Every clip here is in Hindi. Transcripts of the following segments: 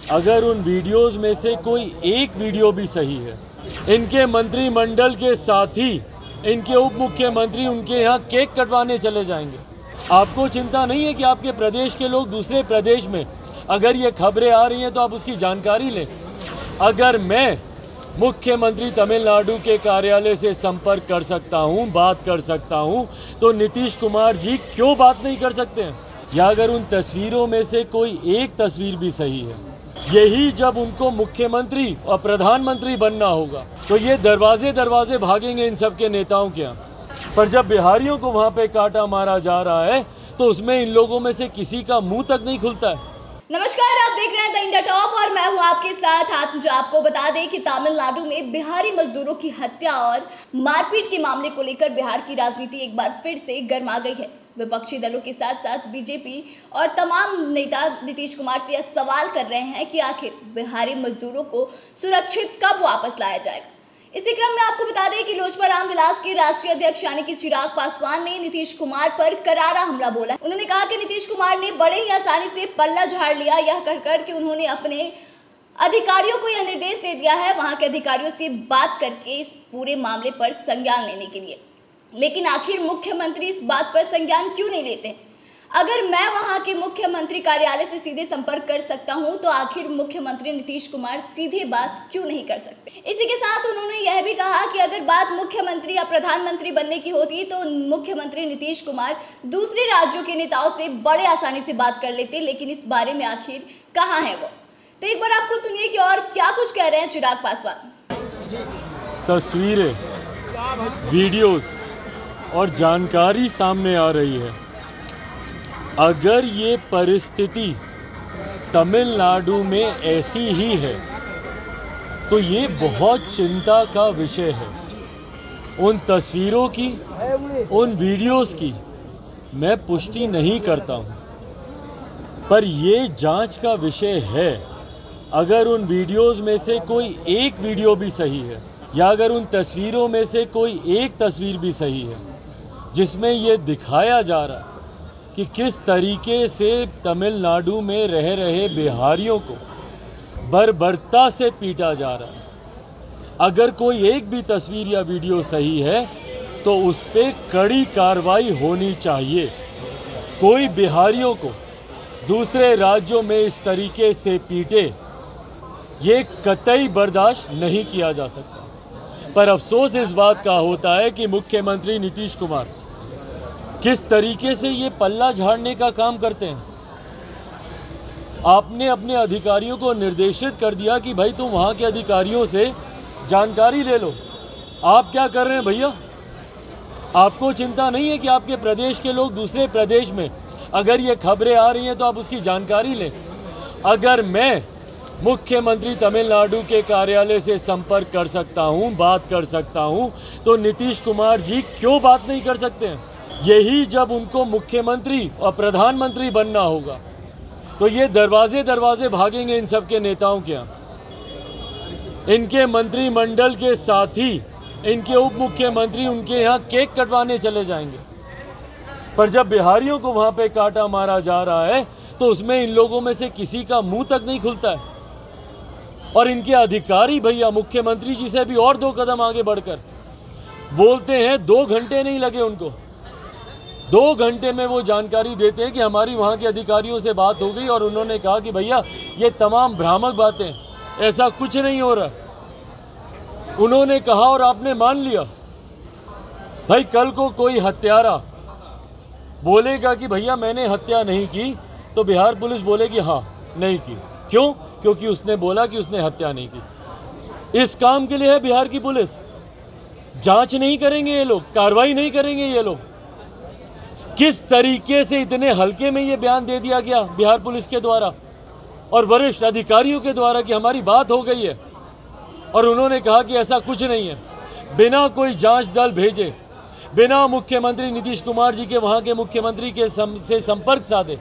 अगर उन वीडियोस में से कोई एक वीडियो भी सही है, इनके मंत्रिमंडल के साथी, इनके उप मुख्यमंत्री उनके यहाँ केक कटवाने चले जाएंगे। आपको चिंता नहीं है कि आपके प्रदेश के लोग दूसरे प्रदेश में अगर ये खबरें आ रही हैं तो आप उसकी जानकारी लें। अगर मैं मुख्यमंत्री तमिलनाडु के कार्यालय से संपर्क कर सकता हूं, बात कर सकता हूं, तो नीतीश कुमार जी क्यों बात नहीं कर सकते हैं? या अगर उन तस्वीरों में से कोई एक तस्वीर भी सही है, यही जब उनको मुख्यमंत्री और प्रधानमंत्री बनना होगा तो ये दरवाजे दरवाजे भागेंगे इन सब के नेताओं के यहाँ। पर जब बिहारियों को वहाँ पे काटा मारा जा रहा है तो उसमें इन लोगों में से किसी का मुंह तक नहीं खुलता है। नमस्कार, आप देख रहे हैं द इंडिया टॉप और मैं हूं आपके साथ। आज मुझे आपको बता दें कि तमिलनाडु में बिहारी मजदूरों की हत्या और मारपीट के मामले को लेकर बिहार की राजनीति एक बार फिर से गर्मा गई है। विपक्षी दलों के साथ साथ बीजेपी और तमाम नेता नीतीश कुमार से यह सवाल कर रहे हैं कि आखिर बिहारी मजदूरों को सुरक्षित कब वापस लाया जाएगा। इसी क्रम में आपको बता दें कि लोजपा रामविलास के राष्ट्रीय अध्यक्ष यानी कि चिराग पासवान ने नीतीश कुमार पर करारा हमला बोला। उन्होंने कहा कि नीतीश कुमार ने बड़े ही आसानी से पल्ला झाड़ लिया, यह कहकर कि उन्होंने अपने अधिकारियों को यह निर्देश दे दिया है वहां के अधिकारियों से बात करके इस पूरे मामले पर संज्ञान लेने के लिए। लेकिन आखिर मुख्यमंत्री इस बात पर संज्ञान क्यों नहीं लेते? अगर मैं वहां के मुख्यमंत्री कार्यालय से सीधे संपर्क कर सकता हूं तो आखिर मुख्यमंत्री नीतीश कुमार सीधे बात क्यों नहीं कर सकते? इसी के साथ उन्होंने यह भी कहा कि अगर बात मुख्यमंत्री या प्रधानमंत्री बनने की होती तो मुख्यमंत्री नीतीश कुमार दूसरे राज्यों के नेताओं से बड़े आसानी से बात कर लेते, लेकिन इस बारे में आखिर कहाँ है वो? तो एक बार आप खुद सुनिए कि और क्या कुछ कह रहे हैं चिराग पासवान। तस्वीरें, वीडियोस और जानकारी सामने आ रही है। अगर ये परिस्थिति तमिलनाडु में ऐसी ही है तो ये बहुत चिंता का विषय है। उन तस्वीरों की, उन वीडियोस की मैं पुष्टि नहीं करता हूँ, पर ये जांच का विषय है। अगर उन वीडियोस में से कोई एक वीडियो भी सही है या अगर उन तस्वीरों में से कोई एक तस्वीर भी सही है जिसमें ये दिखाया जा रहा है कि किस तरीके से तमिलनाडु में रह रहे बिहारियों को बर्बरता से पीटा जा रहा है, अगर कोई एक भी तस्वीर या वीडियो सही है तो उस पर कड़ी कार्रवाई होनी चाहिए। कोई बिहारियों को दूसरे राज्यों में इस तरीके से पीटे, ये कतई बर्दाश्त नहीं किया जा सकता। पर अफसोस इस बात का होता है कि मुख्यमंत्री नीतीश कुमार किस तरीके से ये पल्ला झाड़ने का काम करते हैं। आपने अपने अधिकारियों को निर्देशित कर दिया कि भाई तुम वहाँ के अधिकारियों से जानकारी ले लो। आप क्या कर रहे हैं भैया? आपको चिंता नहीं है कि आपके प्रदेश के लोग दूसरे प्रदेश में अगर ये खबरें आ रही हैं तो आप उसकी जानकारी लें। अगर मैं मुख्यमंत्री तमिलनाडु के कार्यालय से संपर्क कर सकता हूँ, बात कर सकता हूँ, तो नीतीश कुमार जी क्यों बात नहीं कर सकते हैं? यही जब उनको मुख्यमंत्री और प्रधानमंत्री बनना होगा तो ये दरवाजे दरवाजे भागेंगे इन सब के नेताओं के यहाँ। इनके मंत्रिमंडल के साथी, इनके उप मुख्यमंत्री उनके यहाँ केक कटवाने चले जाएंगे। पर जब बिहारियों को वहाँ पे काटा मारा जा रहा है तो उसमें इन लोगों में से किसी का मुंह तक नहीं खुलता है। और इनके अधिकारी भैया मुख्यमंत्री जी से भी और 2 कदम आगे बढ़कर बोलते हैं। 2 घंटे नहीं लगे उनको, 2 घंटे में वो जानकारी देते हैं कि हमारी वहाँ के अधिकारियों से बात हो गई और उन्होंने कहा कि भैया ये तमाम भ्रामक बातें, ऐसा कुछ नहीं हो रहा। उन्होंने कहा और आपने मान लिया। भाई कल को कोई हत्यारा बोलेगा कि भैया मैंने हत्या नहीं की तो बिहार पुलिस बोलेगी हाँ नहीं की। क्यों? क्योंकि उसने बोला कि उसने हत्या नहीं की। इस काम के लिए है बिहार की पुलिस। जांच नहीं करेंगे ये लोग, कार्रवाई नहीं करेंगे ये लोग। किस तरीके से इतने हल्के में ये बयान दे दिया गया बिहार पुलिस के द्वारा और वरिष्ठ अधिकारियों के द्वारा कि हमारी बात हो गई है, और उन्होंने कहा कि ऐसा कुछ नहीं है। बिना कोई जांच दल भेजे, बिना मुख्यमंत्री नीतीश कुमार जी के वहां के मुख्यमंत्री के से संपर्क साधे,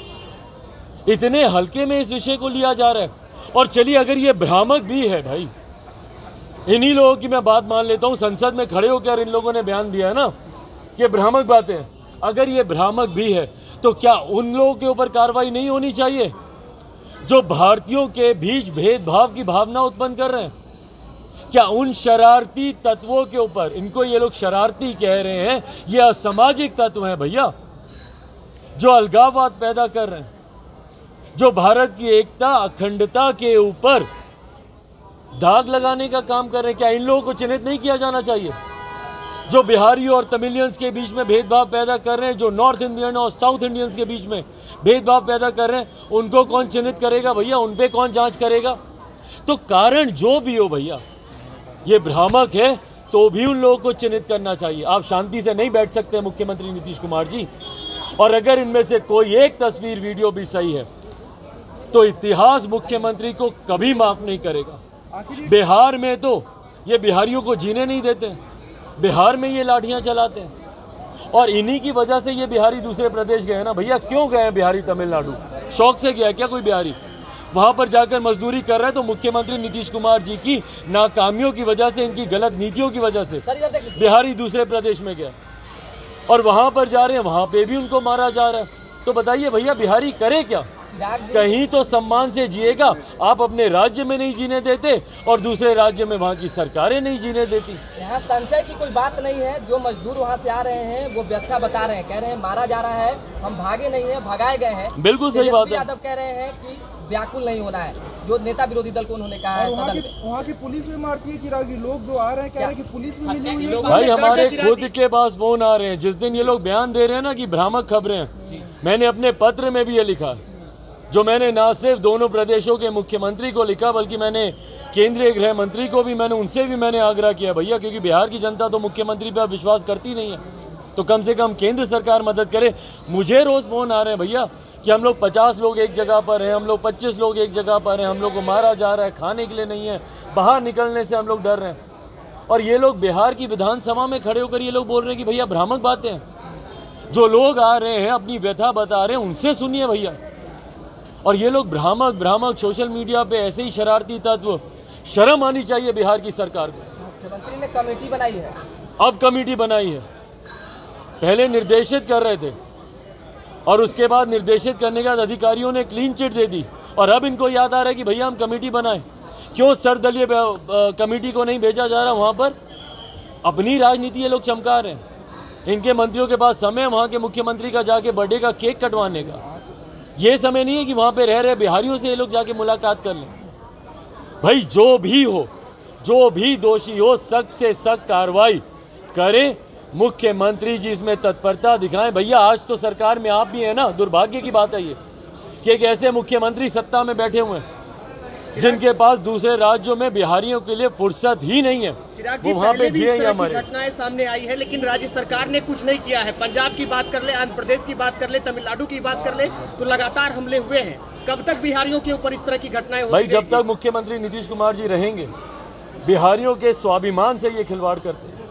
इतने हल्के में इस विषय को लिया जा रहा है। और चलिए अगर ये भ्रामक भी है भाई, इन्हीं लोगों की मैं बात मान लेता हूँ, संसद में खड़े होकर इन लोगों ने बयान दिया है ना कि भ्रामक बातें हैं। अगर ये भ्रामक भी है तो क्या उन लोगों के ऊपर कार्रवाई नहीं होनी चाहिए? जो भारतीयों के बीच भेदभाव की भावना उत्पन्न कर रहे हैं। क्या उन शरारती तत्वों के ऊपर, इनको ये लोग शरारती कह रहे हैं, ये असामाजिक तत्व हैं भैया, जो अलगाववाद पैदा कर रहे हैं, जो भारत की एकता अखंडता के ऊपर दाग लगाने का काम कर रहे हैं। क्या इन लोगों को चिन्हित नहीं किया जाना चाहिए? जो बिहारियों और तमिलियंस के बीच में भेदभाव पैदा कर रहे हैं, जो नॉर्थ इंडियन और साउथ इंडियंस के बीच में भेदभाव पैदा कर रहे हैं, उनको कौन चिन्हित करेगा भैया? उन पे कौन जांच करेगा? तो कारण जो भी हो भैया, ये भ्रामक है तो भी उन लोगों को चिन्हित करना चाहिए। आप शांति से नहीं बैठ सकते मुख्यमंत्री नीतीश कुमार जी। और अगर इनमें से कोई एक तस्वीर वीडियो भी सही है तो इतिहास मुख्यमंत्री को कभी माफ नहीं करेगा। बिहार में तो ये बिहारियों को जीने नहीं देते, बिहार में ये लाठियां चलाते हैं और इन्हीं की वजह से ये बिहारी दूसरे प्रदेश गए ना भैया। क्यों गए हैं बिहारी तमिलनाडु? शौक से गया क्या कोई बिहारी? वहां पर जाकर मजदूरी कर रहे हैं तो मुख्यमंत्री नीतीश कुमार जी की नाकामियों की वजह से, इनकी गलत नीतियों की वजह से बिहारी दूसरे प्रदेश में गया और वहां पर जा रहे हैं, वहां पे भी उनको मारा जा रहा है। तो बताइए भैया बिहारी करे क्या? कहीं तो सम्मान से जिएगा। आप अपने राज्य में नहीं जीने देते और दूसरे राज्य में वहाँ की सरकारें नहीं जीने देती। यहाँ संशय की कोई बात नहीं है। जो मजदूर वहाँ से आ रहे हैं वो व्यथा बता रहे हैं, कह रहे हैं मारा जा रहा है, हम भागे नहीं है, भगाए गए हैं। बिल्कुल सही बात है। यादव कह रहे हैं कि व्याकुल नहीं होना है, जो नेता विरोधी दल को उन्होंने कहा है। वहाँ की पुलिस में मारती है चिरागी, लोग जो आ रहे हैं कह रहे हैं कि पुलिस में मिली हुई है। भाई हमारे खुद के पास फोन आ रहे हैं। जिस दिन ये लोग बयान दे रहे हैं ना कि भ्रामक खबरें हैं, मैंने अपने पत्र में भी ये लिखा, जो मैंने ना सिर्फ दोनों प्रदेशों के मुख्यमंत्री को लिखा बल्कि मैंने केंद्रीय गृह मंत्री को भी, उनसे भी मैंने आग्रह किया भैया, क्योंकि बिहार की जनता तो मुख्यमंत्री पर विश्वास करती नहीं है, तो कम से कम केंद्र सरकार मदद करे। मुझे रोज़ फ़ोन आ रहे हैं भैया कि हम लोग 50 लोग एक जगह पर हैं, हम लोग 25 लोग एक जगह पर हैं, हम लोग को मारा जा रहा है, खाने के लिए नहीं है, बाहर निकलने से हम लोग डर रहे हैं। और ये लोग बिहार की विधानसभा में खड़े होकर ये लोग बोल रहे हैं कि भैया भ्रामक बातें हैं। जो लोग आ रहे हैं अपनी व्यथा बता रहे हैं, उनसे सुनिए भैया। और ये लोग भ्रामक सोशल मीडिया पे ऐसे ही शरारती तत्व, शर्म आनी चाहिए बिहार की सरकार को। मुख्यमंत्री ने कमेटी बनाई है, अब कमेटी बनाई है, पहले निर्देशित कर रहे थे और उसके बाद निर्देशित करने के बाद अधिकारियों ने क्लीन चिट दे दी और अब इनको याद आ रहा है कि भैया हम कमेटी बनाएं। क्यों सर्वदलीय कमेटी को नहीं भेजा जा रहा? वहाँ पर अपनी राजनीति ये लोग चमका रहे हैं। इनके मंत्रियों के पास समय वहाँ के मुख्यमंत्री का जाके बर्थडे का केक कटवाने का, ये समय नहीं है कि वहाँ पे रह रहे बिहारियों से ये लोग जाके मुलाकात कर लें। भाई जो भी हो, जो भी दोषी हो, सख्त से सख्त कार्रवाई करें। मुख्यमंत्री जी इसमें तत्परता दिखाएं। भैया आज तो सरकार में आप भी हैं ना, दुर्भाग्य की बात है ये कि एक ऐसे मुख्यमंत्री सत्ता में बैठे हुए हैं जिनके पास दूसरे राज्यों में बिहारियों के लिए फुर्सत ही नहीं है। वो वहाँ पे जिए या मरे। घटनाएं सामने आई है लेकिन राज्य सरकार ने कुछ नहीं किया है। पंजाब की बात कर ले, आंध्र प्रदेश की बात कर ले, तमिलनाडु की बात कर ले, तो लगातार हमले हुए हैं। कब तक बिहारियों के ऊपर इस तरह की घटनाएं होती भाई जब तक मुख्यमंत्री नीतीश कुमार जी रहेंगे, बिहारियों के स्वाभिमान से ये खिलवाड़ करते हैं।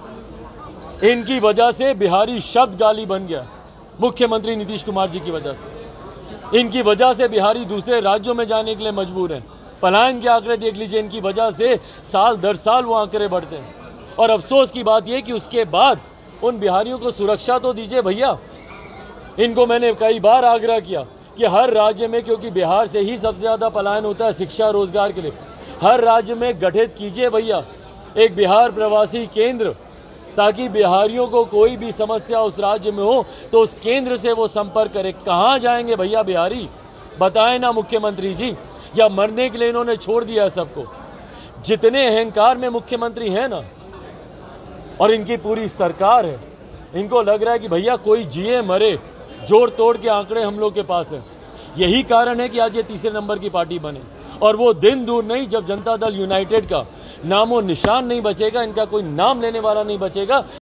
इनकी वजह से बिहारी शब्द गाली बन गया, मुख्यमंत्री नीतीश कुमार जी की वजह से। इनकी वजह से बिहारी दूसरे राज्यों में जाने के लिए मजबूर हैं। पलायन के आंकड़े देख लीजिए, इनकी वजह से साल दर साल वो आंकड़े बढ़ते हैं। और अफसोस की बात यह कि उसके बाद उन बिहारियों को सुरक्षा तो दीजिए भैया। इनको मैंने कई बार आग्रह किया कि हर राज्य में, क्योंकि बिहार से ही सबसे ज़्यादा पलायन होता है शिक्षा रोजगार के लिए, हर राज्य में गठित कीजिए भैया एक बिहार प्रवासी केंद्र, ताकि बिहारियों को कोई भी समस्या उस राज्य में हो तो उस केंद्र से वो संपर्क करे। कहाँ जाएंगे भैया बिहारी? बताएं ना मुख्यमंत्री जी, या मरने के लिए इन्होंने छोड़ दिया है सबको। जितने अहंकार में मुख्यमंत्री हैं ना, और इनकी पूरी सरकार है, इनको लग रहा है कि भैया कोई जिए मरे, जोड़ तोड़ के आंकड़े हम लोग के पास हैं। यही कारण है कि आज ये तीसरे नंबर की पार्टी बने और वो दिन दूर नहीं जब जनता दल यूनाइटेड का नामो निशान नहीं बचेगा, इनका कोई नाम लेने वाला नहीं बचेगा।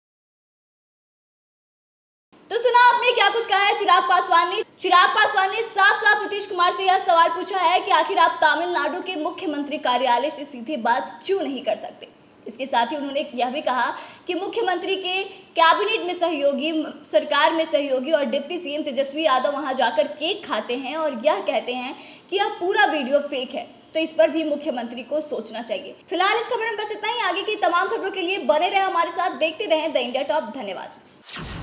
तो सुना आपने क्या कुछ कहा है चिराग पासवान ने साफ नीतीश कुमार से यह सवाल पूछा है कि आखिर आप तमिलनाडु के मुख्यमंत्री कार्यालय से सीधे बात क्यों नहीं कर सकते। इसके साथ ही उन्होंने यह भी कहा कि मुख्यमंत्री के कैबिनेट में सहयोगी, सरकार में सहयोगी और डिप्टी सीएम तेजस्वी यादव वहां जाकर केक खाते हैं और यह कहते हैं कि यह पूरा वीडियो फेक है। तो इस पर भी मुख्यमंत्री को सोचना चाहिए। फिलहाल इस खबर में बस इतना ही। आगे की तमाम खबरों के लिए बने रहे हमारे साथ, देखते रहें द इंडिया टॉप। धन्यवाद।